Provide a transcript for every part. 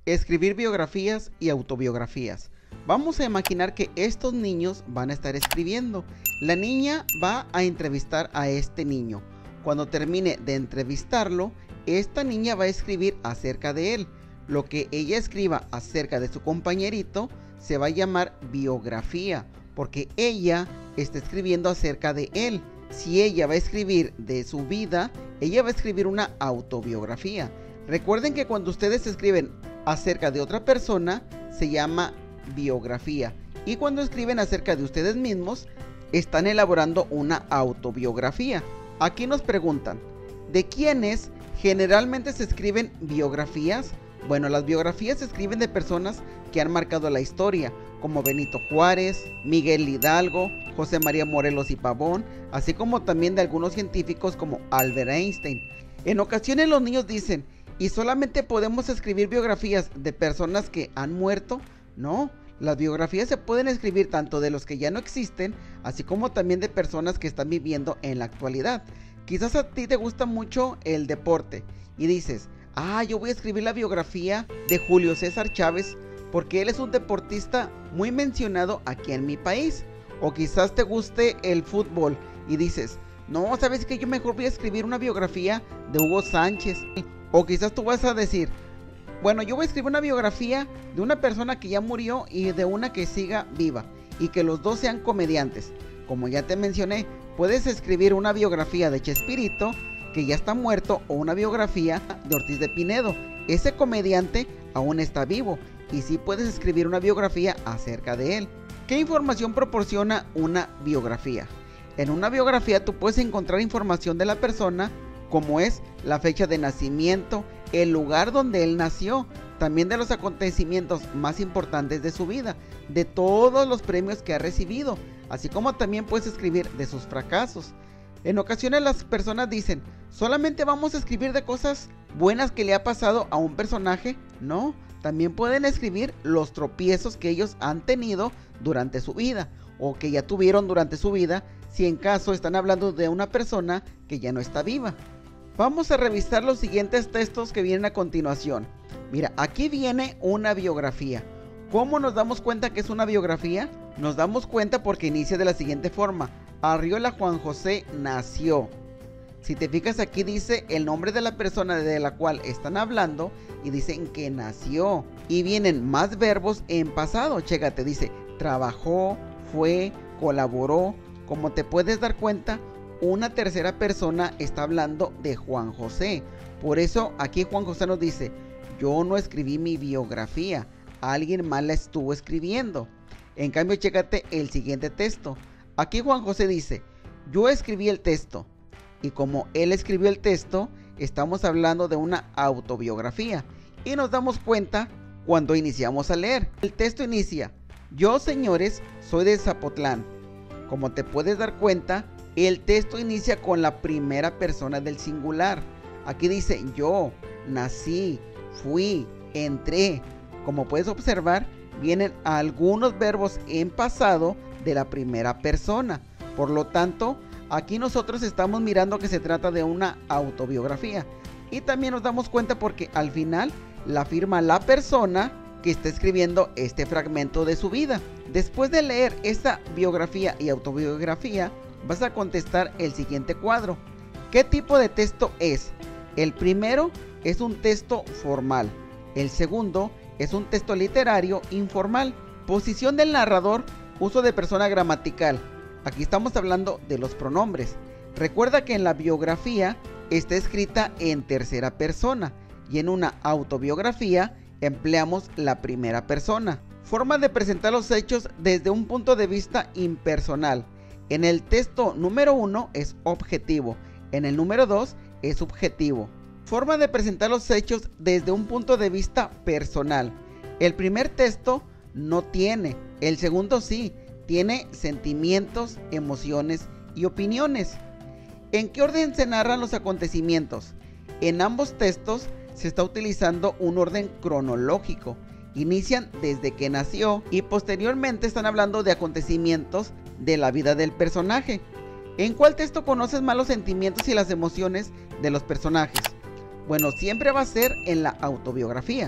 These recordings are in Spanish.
Escribir biografías y autobiografías. Vamos a imaginar que estos niños van a estar escribiendo. La niña va a entrevistar a este niño. Cuando termine de entrevistarlo, esta niña va a escribir acerca de él. Lo que ella escriba acerca de su compañerito se va a llamar biografía, porque ella está escribiendo acerca de él. Si ella va a escribir de su vida, ella va a escribir una autobiografía. Recuerden que cuando ustedes escriben acerca de otra persona, se llama biografía. Y cuando escriben acerca de ustedes mismos, están elaborando una autobiografía. Aquí nos preguntan, ¿de quiénes generalmente se escriben biografías? Bueno, las biografías se escriben de personas que han marcado la historia, como Benito Juárez, Miguel Hidalgo, José María Morelos y Pavón, así como también de algunos científicos como Albert Einstein. En ocasiones los niños dicen, ¿y solamente podemos escribir biografías de personas que han muerto? No, las biografías se pueden escribir tanto de los que ya no existen, así como también de personas que están viviendo en la actualidad. Quizás a ti te gusta mucho el deporte y dices, yo voy a escribir la biografía de Julio César Chávez porque él es un deportista muy mencionado aquí en mi país. O quizás te guste el fútbol y dices, no, ¿sabes qué? Yo mejor voy a escribir una biografía de Hugo Sánchez. O quizás tú vas a decir, bueno, yo voy a escribir una biografía de una persona que ya murió y de una que siga viva, y que los dos sean comediantes. Como ya te mencioné, puedes escribir una biografía de Chespirito, que ya está muerto, o una biografía de Ortiz de Pinedo. Ese comediante aún está vivo, y sí puedes escribir una biografía acerca de él. ¿Qué información proporciona una biografía? En una biografía tú puedes encontrar información de la persona, como es la fecha de nacimiento, el lugar donde él nació, también de los acontecimientos más importantes de su vida, de todos los premios que ha recibido, así como también puedes escribir de sus fracasos. En ocasiones las personas dicen, ¿solamente vamos a escribir de cosas buenas que le ha pasado a un personaje? No, también pueden escribir los tropiezos que ellos han tenido durante su vida, o que ya tuvieron durante su vida, si en caso están hablando de una persona que ya no está viva. Vamos a revisar los siguientes textos que vienen a continuación. Mira, aquí viene una biografía. ¿Cómo nos damos cuenta que es una biografía? Nos damos cuenta porque inicia de la siguiente forma. Arriola Juan José nació. Si te fijas, aquí dice el nombre de la persona de la cual están hablando y dicen que nació. Y vienen más verbos en pasado. Chécate, dice trabajó, fue, colaboró. Como te puedes dar cuenta, una tercera persona está hablando de Juan José. Por eso aquí Juan José nos dice, yo no escribí mi biografía, alguien más la estuvo escribiendo. En cambio, chécate el siguiente texto. Aquí Juan José dice, yo escribí el texto. Y como él escribió el texto, estamos hablando de una autobiografía. Y nos damos cuenta cuando iniciamos a leer. El texto inicia, yo, señores, soy de Zapotlán. Como te puedes dar cuenta, el texto inicia con la primera persona del singular. Aquí dice yo, nací, fui, entré. Como puedes observar, vienen algunos verbos en pasado de la primera persona. Por lo tanto, aquí nosotros estamos mirando que se trata de una autobiografía. Y también nos damos cuenta porque al final la firma la persona que está escribiendo este fragmento de su vida. Después de leer esta biografía y autobiografía, vas a contestar el siguiente cuadro. ¿Qué tipo de texto es? El primero es un texto formal. El segundo es un texto literario informal. Posición del narrador, uso de persona gramatical. Aquí estamos hablando de los pronombres. Recuerda que en la biografía está escrita en tercera persona y en una autobiografía empleamos la primera persona. Forma de presentar los hechos desde un punto de vista impersonal. En el texto número 1 es objetivo, en el número 2 es subjetivo. Forma de presentar los hechos desde un punto de vista personal. El primer texto no tiene, el segundo sí, tiene sentimientos, emociones y opiniones. ¿En qué orden se narran los acontecimientos? En ambos textos se está utilizando un orden cronológico. Inician desde que nació y posteriormente están hablando de acontecimientos de la vida del personaje. ¿En cuál texto conoces más los sentimientos y las emociones de los personajes? Bueno, siempre va a ser en la autobiografía.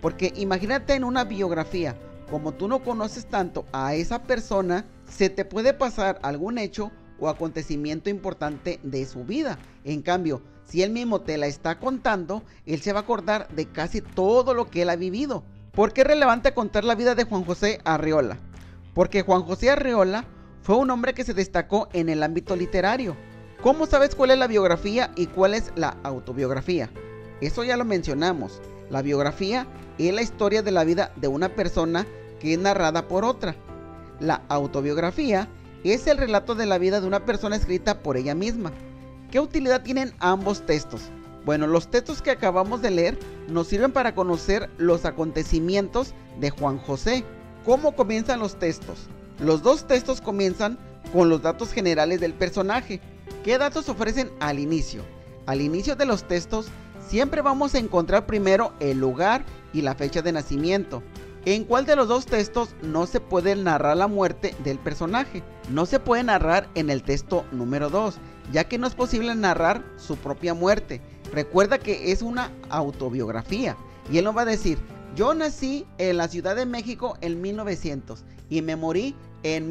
Porque imagínate en una biografía, como tú no conoces tanto a esa persona, se te puede pasar algún hecho o acontecimiento importante de su vida. En cambio, si él mismo te la está contando, él se va a acordar de casi todo lo que él ha vivido. ¿Por qué es relevante contar la vida de Juan José Arreola? Porque Juan José Arreola fue un hombre que se destacó en el ámbito literario. ¿Cómo sabes cuál es la biografía y cuál es la autobiografía? Eso ya lo mencionamos. La biografía es la historia de la vida de una persona que es narrada por otra. La autobiografía es el relato de la vida de una persona escrita por ella misma. ¿Qué utilidad tienen ambos textos? Bueno, los textos que acabamos de leer nos sirven para conocer los acontecimientos de Juan José. ¿Cómo comienzan los textos? Los dos textos comienzan con los datos generales del personaje. ¿Qué datos ofrecen al inicio? Al inicio de los textos siempre vamos a encontrar primero el lugar y la fecha de nacimiento. ¿En cuál de los dos textos no se puede narrar la muerte del personaje? No se puede narrar en el texto número 2, ya que no es posible narrar su propia muerte. Recuerda que es una autobiografía y él no va a decir: yo nací en la Ciudad de México en 1900 y me morí en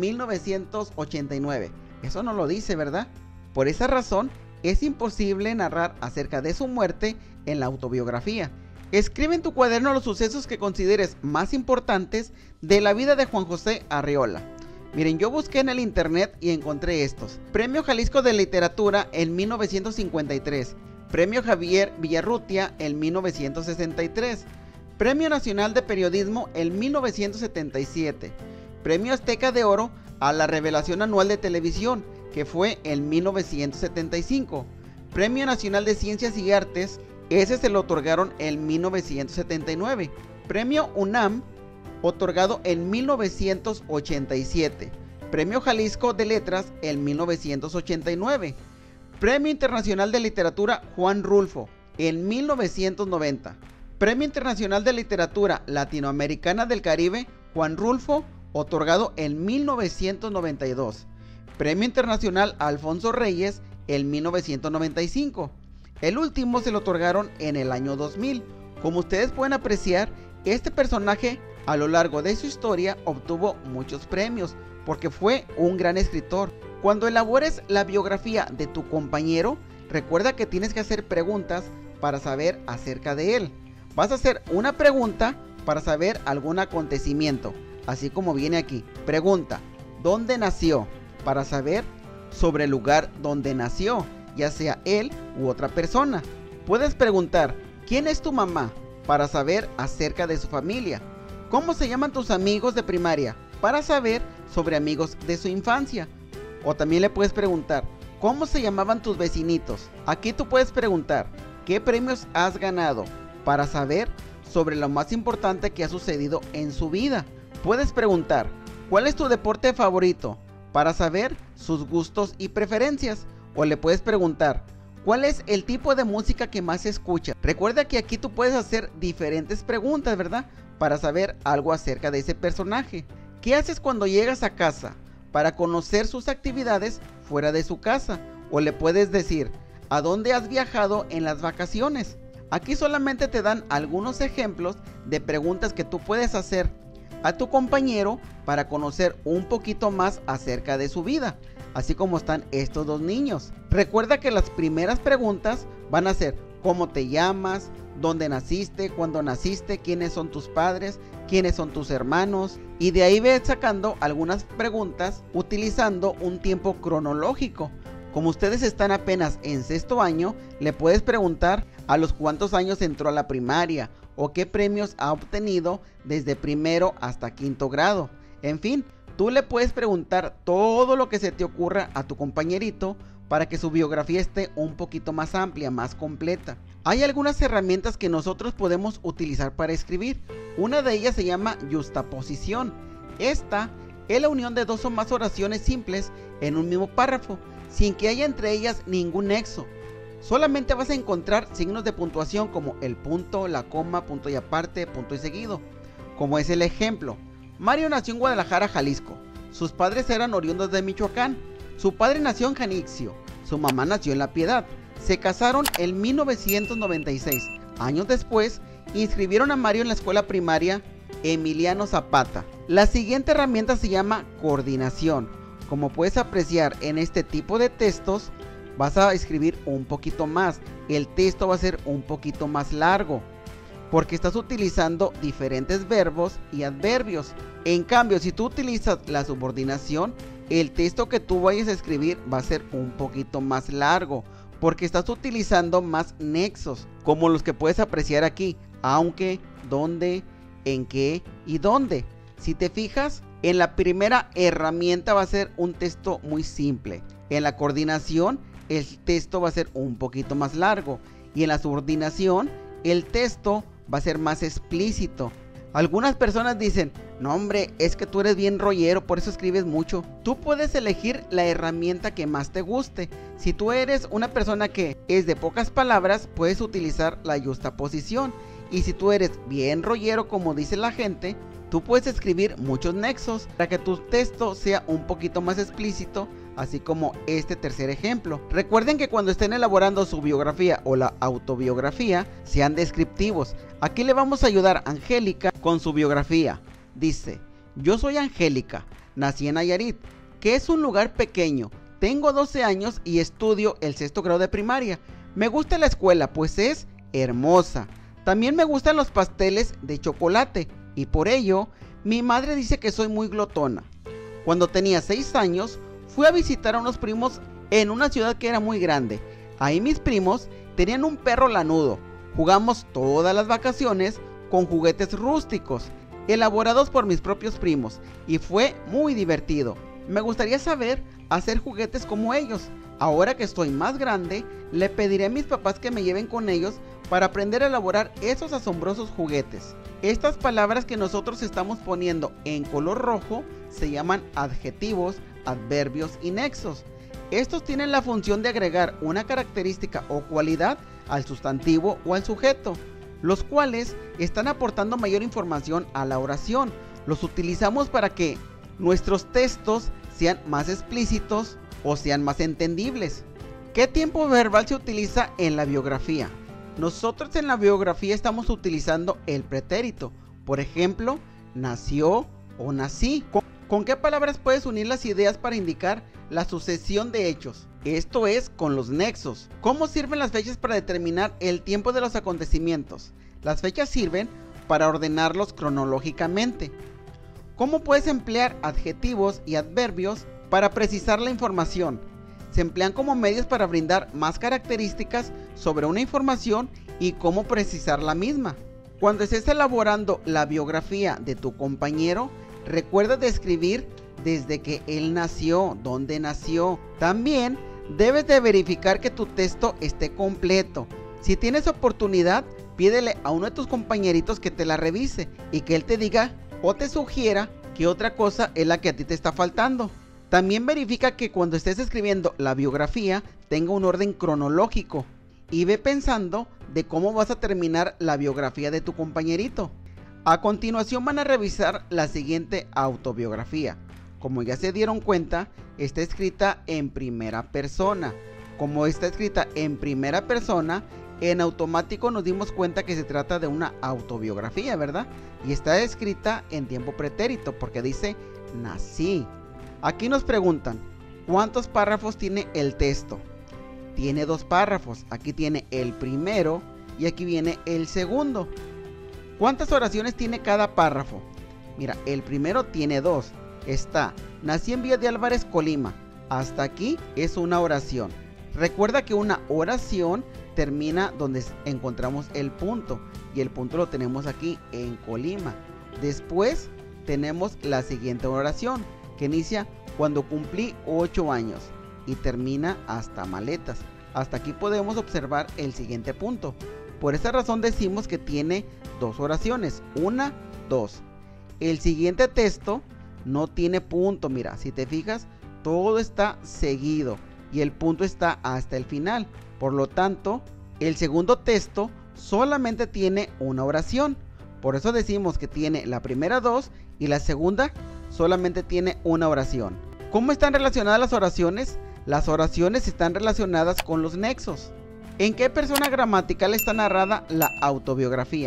1989. Eso no lo dice, ¿verdad? Por esa razón es imposible narrar acerca de su muerte en la autobiografía. Escribe en tu cuaderno los sucesos que consideres más importantes de la vida de Juan José Arreola. Miren, yo busqué en el internet y encontré estos: Premio Jalisco de Literatura en 1953, Premio Javier Villarrutia en 1963, Premio Nacional de Periodismo en 1977, Premio Azteca de Oro a la Revelación Anual de Televisión, que fue en 1975, Premio Nacional de Ciencias y Artes, ese se lo otorgaron en 1979, Premio UNAM, otorgado en 1987, Premio Jalisco de Letras en 1989, Premio Internacional de Literatura Juan Rulfo en 1990, Premio Internacional de Literatura Latinoamericana del Caribe Juan Rulfo, otorgado en 1992, Premio Internacional Alfonso Reyes en 1995. El último se lo otorgaron en el año 2000. Como ustedes pueden apreciar, este personaje a lo largo de su historia obtuvo muchos premios porque fue un gran escritor. Cuando elabores la biografía de tu compañero, recuerda que tienes que hacer preguntas para saber acerca de él. Vas a hacer una pregunta para saber algún acontecimiento, así como viene aquí. Pregunta: ¿dónde nació? Para saber sobre el lugar donde nació, ya sea él u otra persona. Puedes preguntar: ¿quién es tu mamá? Para saber acerca de su familia. ¿Cómo se llaman tus amigos de primaria? Para saber sobre amigos de su infancia. O también le puedes preguntar: ¿cómo se llamaban tus vecinitos? Aquí tú puedes preguntar: ¿qué premios has ganado? Para saber sobre lo más importante que ha sucedido en su vida. Puedes preguntar: ¿cuál es tu deporte favorito? Para saber sus gustos y preferencias. O le puedes preguntar: ¿cuál es el tipo de música que más escucha? Recuerda que aquí tú puedes hacer diferentes preguntas, ¿verdad? Para saber algo acerca de ese personaje. ¿Qué haces cuando llegas a casa? Para conocer sus actividades fuera de su casa. O le puedes decir: ¿a dónde has viajado en las vacaciones? Aquí solamente te dan algunos ejemplos de preguntas que tú puedes hacer a tu compañero para conocer un poquito más acerca de su vida, así como están estos dos niños. Recuerda que las primeras preguntas van a ser: ¿cómo te llamas? ¿Dónde naciste? ¿Cuándo naciste? ¿Quiénes son tus padres? ¿Quiénes son tus hermanos? Y de ahí ves sacando algunas preguntas utilizando un tiempo cronológico. Como ustedes están apenas en sexto año, le puedes preguntar a los cuántos años entró a la primaria o qué premios ha obtenido desde primero hasta quinto grado. En fin, tú le puedes preguntar todo lo que se te ocurra a tu compañerito para que su biografía esté un poquito más amplia, más completa. Hay algunas herramientas que nosotros podemos utilizar para escribir. Una de ellas se llama yuxtaposición. Esta es la unión de dos o más oraciones simples en un mismo párrafo, sin que haya entre ellas ningún nexo. Solamente vas a encontrar signos de puntuación como el punto, la coma, punto y aparte, punto y seguido. Como es el ejemplo: Mario nació en Guadalajara, Jalisco. Sus padres eran oriundos de Michoacán. Su padre nació en Janixio. Su mamá nació en La Piedad. Se casaron en 1996. Años después inscribieron a Mario en la escuela primaria Emiliano Zapata. La siguiente herramienta se llama coordinación. Como puedes apreciar en este tipo de textos, vas a escribir un poquito más. El texto va a ser un poquito más largo, porque estás utilizando diferentes verbos y adverbios. En cambio, si tú utilizas la subordinación, el texto que tú vayas a escribir va a ser un poquito más largo, porque estás utilizando más nexos, como los que puedes apreciar aquí: aunque, dónde, en qué y dónde. Si te fijas, en la primera herramienta va a ser un texto muy simple. En la coordinación, el texto va a ser un poquito más largo. Y en la subordinación, el texto va a ser más explícito. Algunas personas dicen: no hombre, es que tú eres bien rollero, por eso escribes mucho. Tú puedes elegir la herramienta que más te guste. Si tú eres una persona que es de pocas palabras, puedes utilizar la yuxtaposición. Y si tú eres bien rollero, como dice la gente, tú puedes escribir muchos nexos para que tu texto sea un poquito más explícito, así como este tercer ejemplo. Recuerden que cuando estén elaborando su biografía o la autobiografía, sean descriptivos. Aquí le vamos a ayudar a Angélica con su biografía. Dice: yo soy Angélica, nací en Nayarit, que es un lugar pequeño. Tengo 12 años y estudio el 6º grado de primaria. Me gusta la escuela, pues es hermosa. También me gustan los pasteles de chocolate y por ello mi madre dice que soy muy glotona. Cuando tenía 6 años fui a visitar a unos primos en una ciudad que era muy grande. Ahí mis primos tenían un perro lanudo. Jugamos todas las vacaciones con juguetes rústicos elaborados por mis propios primos y fue muy divertido. Me gustaría saber hacer juguetes como ellos. Ahora que estoy más grande, le pediré a mis papás que me lleven con ellos para aprender a elaborar esos asombrosos juguetes. Estas palabras que nosotros estamos poniendo en color rojo se llaman adjetivos, adverbios y nexos. Estos tienen la función de agregar una característica o cualidad al sustantivo o al sujeto, los cuales están aportando mayor información a la oración. Los utilizamos para que nuestros textos sean más explícitos o sean más entendibles. ¿Qué tiempo verbal se utiliza en la biografía? Nosotros en la biografía estamos utilizando el pretérito. Por ejemplo, nació o nací. ¿Con qué palabras puedes unir las ideas para indicar la sucesión de hechos? Esto es con los nexos. ¿Cómo sirven las fechas para determinar el tiempo de los acontecimientos? Las fechas sirven para ordenarlos cronológicamente. ¿Cómo puedes emplear adjetivos y adverbios para precisar la información? Se emplean como medios para brindar más características sobre una información y cómo precisar la misma. Cuando estés elaborando la biografía de tu compañero, recuerda de escribir desde que él nació, dónde nació. También debes de verificar que tu texto esté completo. Si tienes oportunidad, pídele a uno de tus compañeritos que te la revise y que él te diga o te sugiera qué otra cosa es la que a ti te está faltando. También verifica que cuando estés escribiendo la biografía tenga un orden cronológico y ve pensando de cómo vas a terminar la biografía de tu compañerito. A continuación van a revisar la siguiente autobiografía. Como ya se dieron cuenta, está escrita en primera persona. Como está escrita en primera persona, en automático nos dimos cuenta que se trata de una autobiografía, ¿verdad? Y está escrita en tiempo pretérito porque dice nací. Aquí nos preguntan, ¿cuántos párrafos tiene el texto? Tiene 2 párrafos. Aquí tiene el primero y aquí viene el segundo. ¿Cuántas oraciones tiene cada párrafo? Mira, el primero tiene 2. Está: nací en Villa de Álvarez, Colima. Hasta aquí es una oración. Recuerda que una oración termina donde encontramos el punto. Y el punto lo tenemos aquí en Colima. Después tenemos la siguiente oración, que inicia: cuando cumplí 8 años y termina hasta maletas. Hasta aquí podemos observar el siguiente punto. Por esa razón decimos que tiene 2 oraciones, 1, 2. El siguiente texto no tiene punto, mira, si te fijas, todo está seguido y el punto está hasta el final. Por lo tanto, el segundo texto solamente tiene una oración. Por eso decimos que tiene la primera 2 y la segunda solamente tiene una oración. ¿Cómo están relacionadas las oraciones? Las oraciones están relacionadas con los nexos. ¿En qué persona gramatical está narrada la autobiografía?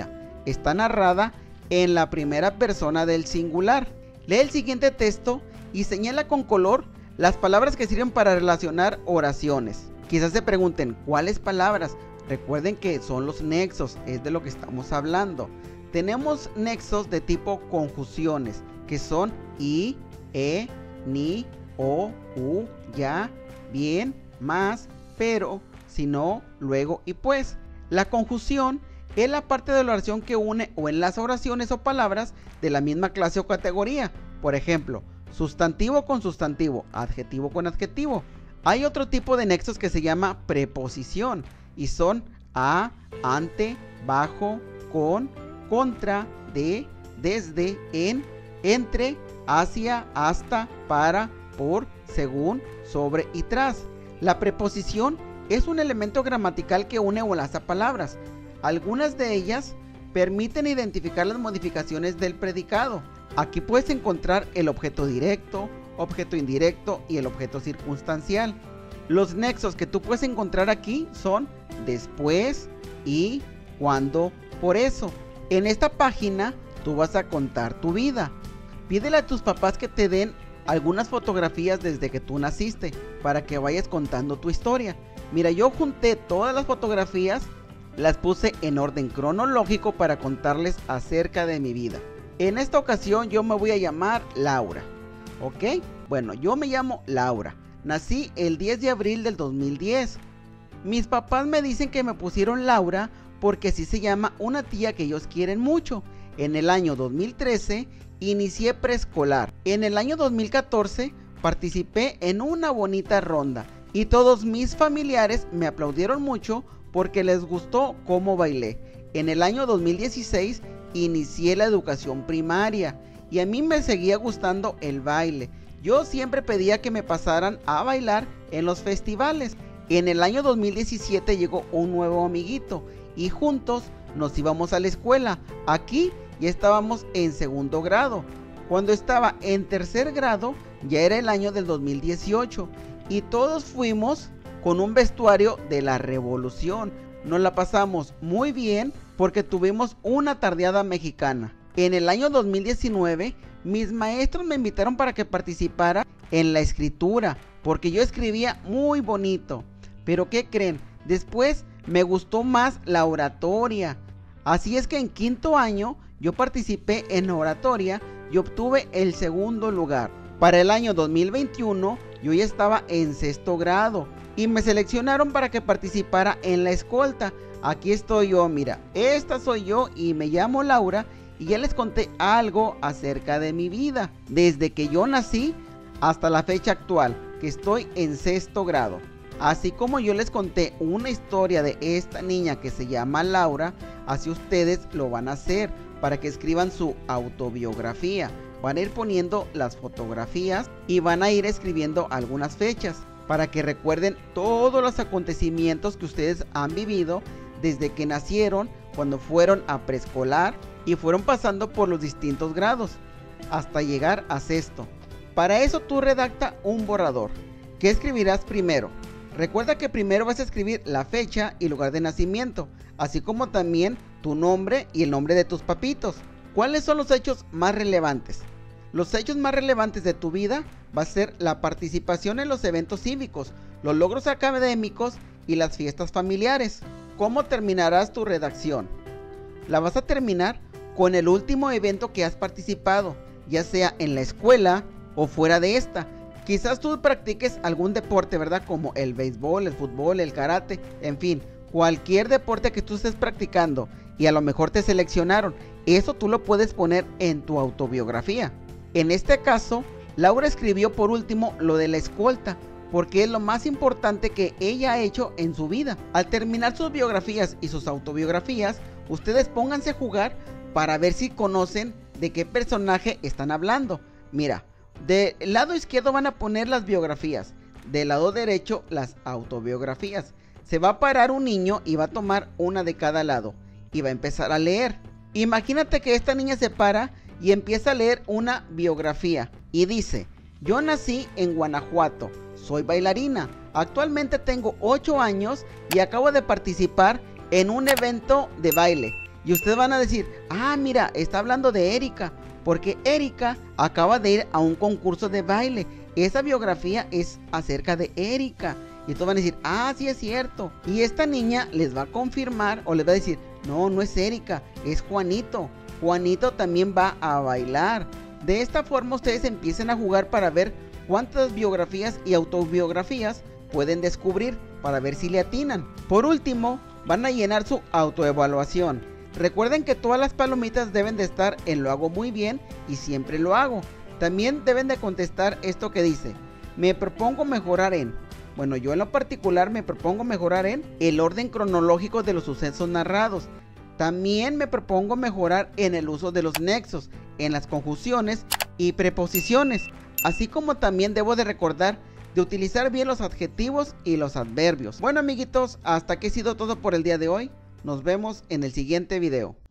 está narrada en la primera persona del singular. Lee el siguiente texto y señala con color las palabras que sirven para relacionar oraciones. Quizás se pregunten, ¿cuáles palabras? Recuerden que son los nexos, es de lo que estamos hablando. Tenemos nexos de tipo conjunciones, que son y, ni, o, u, ya, bien, más, pero, si no, luego y pues. La conjunción es la parte de la oración que une o enlaza oraciones o palabras de la misma clase o categoría. Por ejemplo, sustantivo con sustantivo, adjetivo con adjetivo. Hay otro tipo de nexos que se llama preposición y son a, ante, bajo, con, contra, de, desde, en, entre, hacia, hasta, para, por, según, sobre y tras. La preposición es un elemento gramatical que une o enlaza palabras. Algunas de ellas permiten identificar las modificaciones del predicado. Aquí puedes encontrar el objeto directo, objeto indirecto y el objeto circunstancial. Los nexos que tú puedes encontrar aquí son después y cuando, por eso. En esta página tú vas a contar tu vida. Pídele a tus papás que te den algunas fotografías desde que tú naciste para que vayas contando tu historia. Mira, yo junté todas las fotografías, las puse en orden cronológico para contarles acerca de mi vida. En esta ocasión yo me voy a llamar Laura, ¿ok? Bueno, yo me llamo Laura. Nací el 10 de abril del 2010. Mis papás me dicen que me pusieron Laura porque así se llama una tía que ellos quieren mucho. En el año 2013 inicié preescolar. En el año 2014 participé en una bonita ronda y todos mis familiares me aplaudieron mucho porque les gustó cómo bailé. En el año 2016 inicié la educación primaria y a mí me seguía gustando el baile. Yo siempre pedía que me pasaran a bailar en los festivales. En el año 2017 llegó un nuevo amiguito y juntos nos íbamos a la escuela. Aquí ya estábamos en segundo grado. Cuando estaba en tercer grado ya era el año del 2018 y todos fuimos con un vestuario de la revolución. Nos la pasamos muy bien porque tuvimos una tardeada mexicana. En el año 2019 mis maestros me invitaron para que participara en la escritura porque yo escribía muy bonito. Pero ¿qué creen? Después me gustó más la oratoria. Así es que en quinto año yo participé en oratoria y obtuve el segundo lugar. Para el año 2021 yo ya estaba en sexto grado y me seleccionaron para que participara en la escolta. Aquí estoy yo, mira, esta soy yo y me llamo Laura y ya les conté algo acerca de mi vida, desde que yo nací hasta la fecha actual, que estoy en sexto grado. Así como yo les conté una historia de esta niña que se llama Laura, así ustedes lo van a hacer para que escriban su autobiografía. Van a ir poniendo las fotografías y van a ir escribiendo algunas fechas para que recuerden todos los acontecimientos que ustedes han vivido desde que nacieron, cuando fueron a preescolar y fueron pasando por los distintos grados hasta llegar a sexto. Para eso tú redacta un borrador. ¿Qué escribirás primero? Recuerda que primero vas a escribir la fecha y lugar de nacimiento, así como también tu nombre y el nombre de tus papitos. ¿Cuáles son los hechos más relevantes? Los hechos más relevantes de tu vida va a ser la participación en los eventos cívicos, los logros académicos y las fiestas familiares. ¿Cómo terminarás tu redacción? La vas a terminar con el último evento que has participado, ya sea en la escuela o fuera de esta. Quizás tú practiques algún deporte, ¿verdad? Como el béisbol, el fútbol, el karate, en fin, cualquier deporte que tú estés practicando y a lo mejor te seleccionaron. Eso tú lo puedes poner en tu autobiografía. En este caso, Laura escribió por último lo de la escolta, porque es lo más importante que ella ha hecho en su vida. Al terminar sus biografías y sus autobiografías, ustedes pónganse a jugar para ver si conocen de qué personaje están hablando. Mira, del lado izquierdo van a poner las biografías, del lado derecho las autobiografías. Se va a parar un niño y va a tomar una de cada lado y va a empezar a leer. Imagínate que esta niña se para y empieza a leer una biografía y dice: yo nací en Guanajuato, soy bailarina, actualmente tengo 8 años y acabo de participar en un evento de baile. Y ustedes van a decir, ah, mira, está hablando de Erika, porque Erika acaba de ir a un concurso de baile. Esa biografía es acerca de Erika. Y entonces van a decir, ah, sí es cierto. Y esta niña les va a confirmar o les va a decir, no, no es Erika, es Juanito. Juanito también va a bailar. De esta forma ustedes empiezan a jugar para ver cuántas biografías y autobiografías pueden descubrir, para ver si le atinan. Por último, van a llenar su autoevaluación. Recuerden que todas las palomitas deben de estar en lo hago muy bien y siempre lo hago. También deben de contestar esto que dice, me propongo mejorar en... Bueno, yo en lo particular me propongo mejorar en el orden cronológico de los sucesos narrados. También me propongo mejorar en el uso de los nexos, en las conjunciones y preposiciones. Así como también debo de recordar de utilizar bien los adjetivos y los adverbios. Bueno amiguitos, hasta aquí ha sido todo por el día de hoy. Nos vemos en el siguiente video.